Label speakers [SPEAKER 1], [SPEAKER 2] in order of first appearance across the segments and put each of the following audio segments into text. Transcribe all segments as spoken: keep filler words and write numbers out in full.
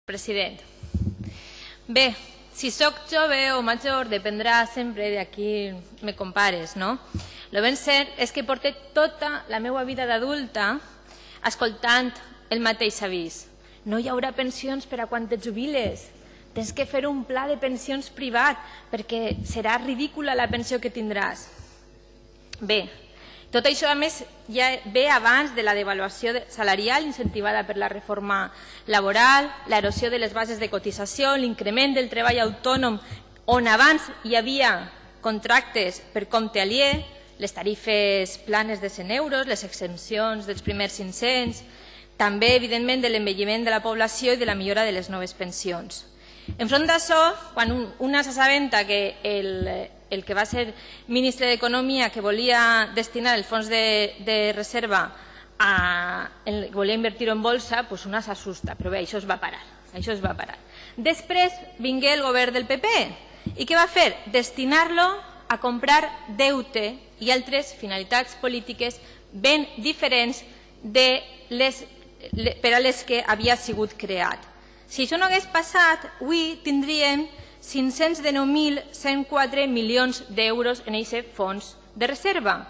[SPEAKER 1] President. Bé, si sóc jove o major dependrà sempre de a qui me compares, no? Lo ben cert és que porto tota la meva vida d'adulta escoltant el mateix avís. No hi haurà pensions per a quan te jubiles. Tens que fer un pla de pensions privat perquè serà ridícula la pensió que tindràs. Bé, tot això, a més, ja ve abans de la devaluació salarial incentivada per la reforma laboral, l'erosió de les bases de cotització, l'increment del treball autònom, on abans hi havia contractes per compte aliè, les tarifes planes de cent euros, les exempcions dels primers cinc-cents, també, evidentment, de l'envelliment de la població i de la millora de les noves pensions. Enfront d'això, quan una s'assabenta que el, el que va ser ministre d'Economia que volia destinar el fons de, de reserva a, el, volia invertir-ho en bolsa, doncs una s'assusta, però bé, això es va parar. Això es va parar. Després vingué el govern del P P i què va fer? Destinar-lo a comprar deute i altres finalitats polítiques ben diferents de les, per a les que havia sigut creat. Si això no hagués passat, avui tindríem cinc-cents dinou mil cent quatre milions d'euros en aquest fons de reserva.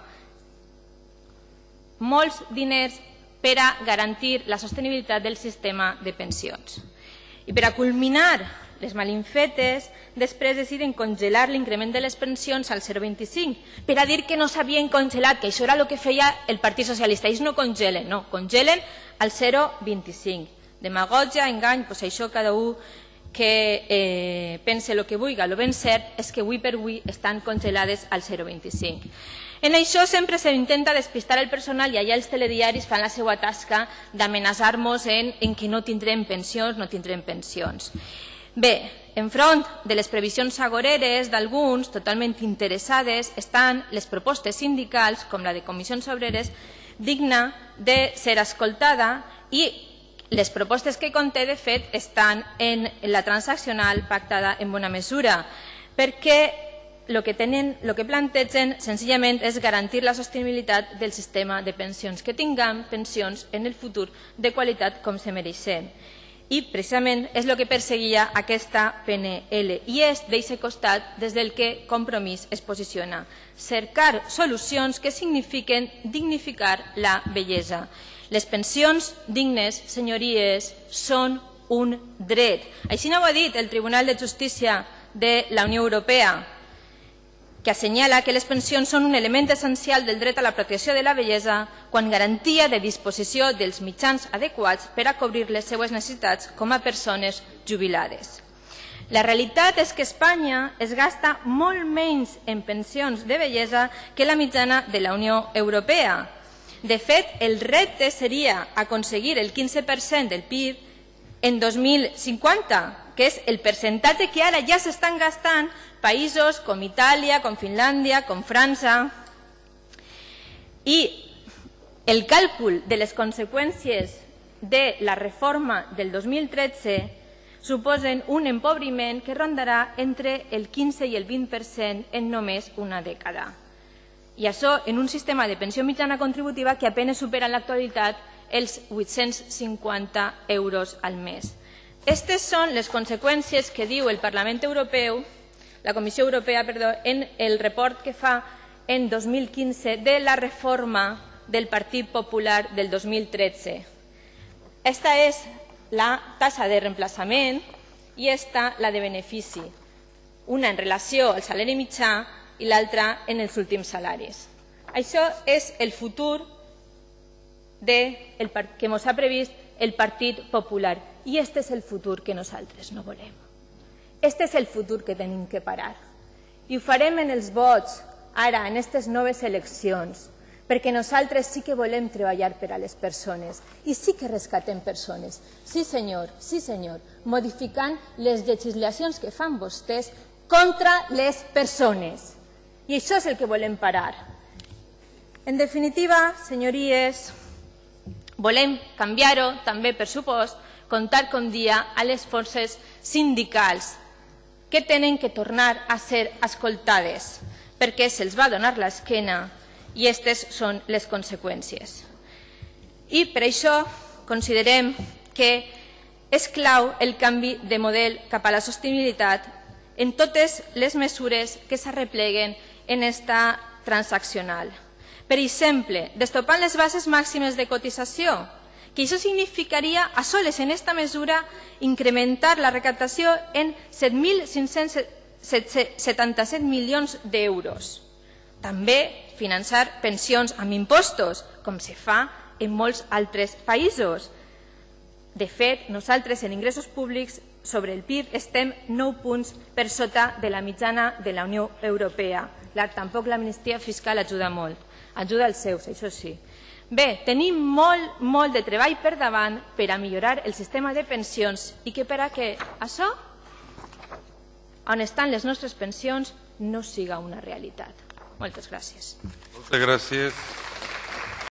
[SPEAKER 1] Molts diners per a garantir la sostenibilitat del sistema de pensions. I per a culminar les malinfetes, després deciden congelar l'increment de les pensions al zero coma vint-i-cinc per a dir que no s'havien congelat, que això era el que feia el Partit Socialista. Ells no congelen, no, congelen al zero coma vint-i-cinc. Demagogia, engany, doncs això cada un que eh, pense el que vulgui. El ben cert és que avui per avui estan congelades al zero coma vint-i-cinc. En això sempre s'intenta despistar el personal i allà els telediaris fan la seva tasca d'amenaçar-nos en, en que no tindrem pensions, no tindrem pensions. Bé, enfront de les previsions agoreres d'alguns totalment interessades estan les propostes sindicals, com la de Comissions Obreres, digna de ser escoltada i les propostes que conté, de fet, estan en la transaccional pactada en bona mesura, perquè el que, tenen, el que plantegen senzillament és garantir la sostenibilitat del sistema de pensions, que tinguem pensions en el futur de qualitat com se mereixem. I precisament és el que perseguia aquesta P N L i és d'aquest costat des del que Compromís es posiciona. Cercar solucions que signifiquen dignificar la bellesa. Les pensions dignes, senyories, són un dret. Així no ho ha dit el Tribunal de Justícia de la Unió Europea, que assenyala que les pensions són un element essencial del dret a la protecció de la bellesa quan garantia de disposició dels mitjans adequats per a cobrir les seues necessitats com a persones jubilades. La realitat és que Espanya es gasta molt menys en pensions de bellesa que la mitjana de la Unió Europea. De fet, el repte seria aconseguir el quinze per cent del P I B en dos mil cinquanta, que és el percentatge que ara ja s'estan gastant països com Itàlia, com Finlàndia, com França. I el càlcul de les conseqüències de la reforma del dos mil tretze suposen un empobriment que rondarà entre el quinze i el vint per cent en només una dècada. I això en un sistema de pensió mitjana contributiva que apenas supera en l'actualitat els vuit-cents cinquanta euros al mes. Aquestes són les conseqüències que diu el Parlament Europeu, la Comissió Europea, perdó, en el report que fa en dos mil quinze de la reforma del Partit Popular del dos mil tretze. Esta és la taxa de reemplaçament i esta la de benefici, una en relació al salari mitjà i l'altra en els últims salaris. Això és el futur de, el, que ens ha previst el Partit Popular i aquest és el futur que nosaltres no volem. Aquest és el futur que tenim que parar. I ho farem en els vots, ara, en aquestes noves eleccions, perquè nosaltres sí que volem treballar per a les persones i sí que rescatem persones. Sí, senyor, sí, senyor, modificant les legislacions que fan vostès contra les persones. I això és el que volem parar. En definitiva, senyories, volem canviar-ho també, per supost, comptar com dia a les forces sindicals que tenen que tornar a ser escoltades perquè se'ls va donar l'esquena i aquestes són les conseqüències. I per això considerem que és clau el canvi de model cap a la sostenibilitat en totes les mesures que s'arrepleguen en esta transaccional. Per exemple, destopant les bases màximes de cotització, que això significaria, a soles en esta mesura, incrementar la recaptació en set mil cinc-cents setanta-set milions d'euros. També finançar pensions amb impostos, com se fa en molts altres països. De fet, nosaltres en ingressos públics sobre el P I B estem nou punts per sota de la mitjana de la Unió Europea. Clar, tampoc l'amnistia fiscal ajuda molt. Ajuda els seus, això sí. Bé, tenim molt, molt de treball per davant per a millorar el sistema de pensions i que per a que això, on estan les nostres pensions, no siga una realitat. Moltes gràcies.
[SPEAKER 2] Moltes gràcies.